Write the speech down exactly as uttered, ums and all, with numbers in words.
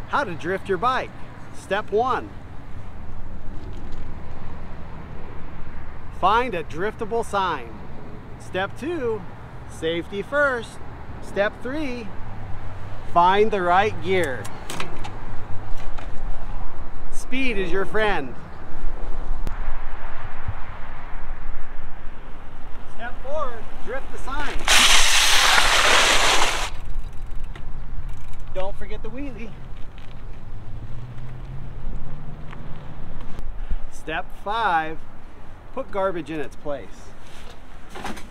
How to drift your bike. Step one. Find a driftable sign. Step two, safety first. Step three, find the right gear. Speed is your friend. Step four, drift the sign. Don't forget the wheelie. Step five, put garbage in its place.